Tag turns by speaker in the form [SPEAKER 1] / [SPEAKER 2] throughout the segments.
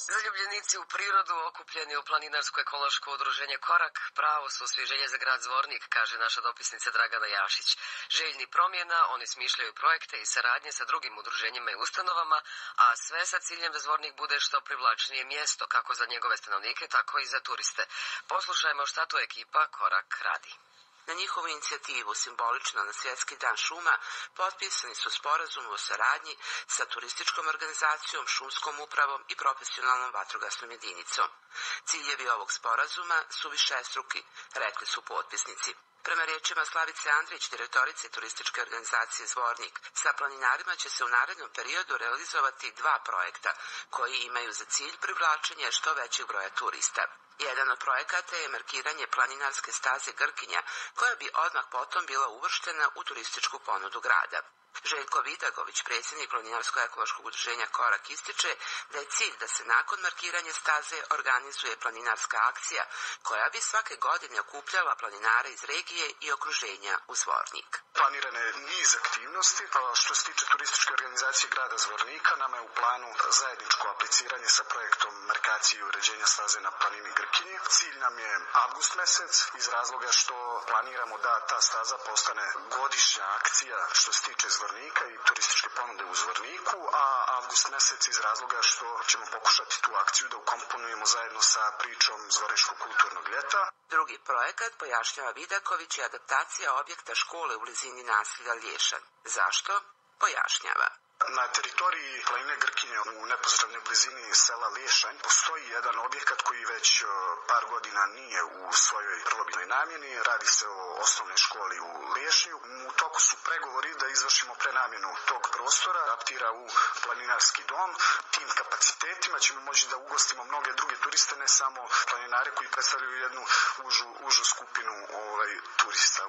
[SPEAKER 1] Zaljubljenici u prirodu okupljeni u planinarsko-ekološko udruženje Korak pravo su osvježenje za grad Zvornik, kaže naša dopisnica Dragana Jašić. Željni promjena, oni smišljaju projekte i saradnje sa drugim udruženjima i ustanovama, a sve sa ciljem da Zvornik bude što privlačnije mjesto kako za njegove stanovnike, tako i za turiste. Poslušajmo šta tu ekipa Korak radi.
[SPEAKER 2] Na njihovu inicijativu, simbolično na Svjetski dan šuma, potpisani su sporazum o saradnji sa turističkom organizacijom, šumskom upravom i profesionalnom vatrogasnom jedinicom. Ciljevi ovog sporazuma su višestruki, rekli su potpisnici. Prema riječima Slavice Andrić, direktorice turističke organizacije Zvornik, sa planinarima će se u narednom periodu realizovati 2 projekta koji imaju za cilj privlačenje što većeg broja turista. Jedan od projekata je markiranje planinarske staze Grkinja, koja bi odmah potom bila uvrštena u turističku ponudu grada. Željko Vidagović, predsjednik planinarsko-ekološkog udruženja Korak, ističe da je cilj da se nakon markiranja staze organizuje planinarska akcija koja bi svake godine okupljala planinare iz regije i okruženja u Zvornik.
[SPEAKER 3] Planirane je niz aktivnosti. Što se tiče turističke organizacije grada Zvornika, nama je u planu zajedničko apliciranje sa projektom markacije i uređenja staze na planini Grkinji. Cilj nam je avgust mesec iz razloga što planiramo da ta staza postane godišnja akcija što se tiče Zvornika i turističke ponude u Zvorniku, a avgust mesec iz razloga što ćemo pokušati tu akciju da ukomponujemo zajedno sa pričom Zvorničkog kulturnog ljeta.
[SPEAKER 2] Drugi projekat, pojašnjava Vidaković, je adaptacija objekta škole u blizini naselja Lješan. Zašto? Pojašnjava.
[SPEAKER 3] Na teritoriji planine Grkinje u neposrednoj blizini sela Lješanj postoji jedan objekat koji već par godina nije u svojoj prvobitnoj namjeni. Radi se o osnovnoj školi u Lješnju. U toku su pregovori da izvršimo prenamjenu tog prostora, adaptira u planinarski dom. Tim kapacitetima ćemo moći da ugostimo mnoge druge turiste, ne samo planinare koji predstavljaju jednu užu skupinu turista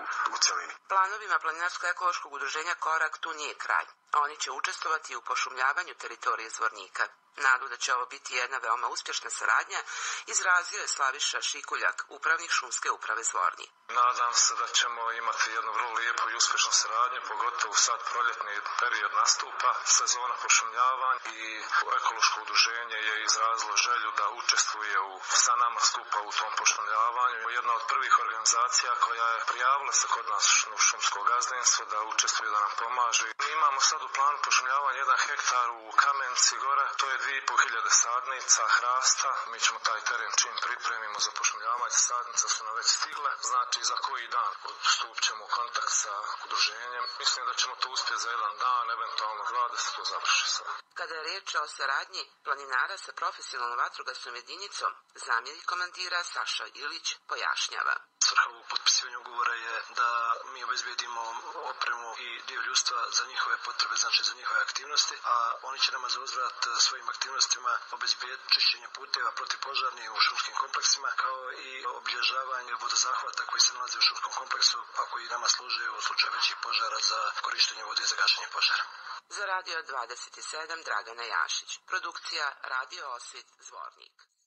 [SPEAKER 3] u celini.
[SPEAKER 2] Planovima planinarsko-ekološkog udruženja Korak tu nije kraj. Oni će učestvovati u pošumljavanju teritorije Zvornika. Nadu da će ovo biti jedna veoma uspješna saradnja izrazio je Slaviša Šikuljak, upravnik šumske uprave Zvornik.
[SPEAKER 4] Nadam se da ćemo imati jednu vrlo lijepu i uspješnu saradnju, pogotovo sad proljetni period nastupa, sezona pošumljavanja i ekološko udruženje je izrazilo želju da učestvuje sa nama skupa u tom pošumljavanju. Jedna od prvih organizacija koja je prijavila se kod nas u šumsko gazdinstvo da učestvuje, da nam pomaže. Mi imamo sad u planu pošumljavanja 1 hektar u Kamenci gore, to je 2500 sadnica hrasta. Mi ćemo taj teren čim pripremimo za pošumljavanje, sadnica su nam već stigle, znači za koji dan stupit ćemo u kontakt sa udruženjem. Mislim da ćemo to uspjeti za 1 dan, eventualno 2, da se to završi sve.
[SPEAKER 2] Kada je riječ o saradnji planinara sa profesionalnom vatrogasnom jedinicom, zamjenik komandira Saša Ilić pojašnjava.
[SPEAKER 5] Svrha ovog potpisivanja ugovora je da mi obezbijedimo opremu i dio ljudstva za njihove potrebe, znači za njihove aktivnosti, a oni će nama za uzvrat svojim aktivnostima obezbijediti čišćenje puteva protivpožarnih u šumskim kompleksima, kao i obilježavanje vodozahvata koji se nalaze u šumskom kompleksu, a koji nama služe u slučaju većih požara za korištenje vode za gašenje požara.
[SPEAKER 2] Za Radio 27 Dragana Jašić. Produkcija Radio Osvit Zvornik.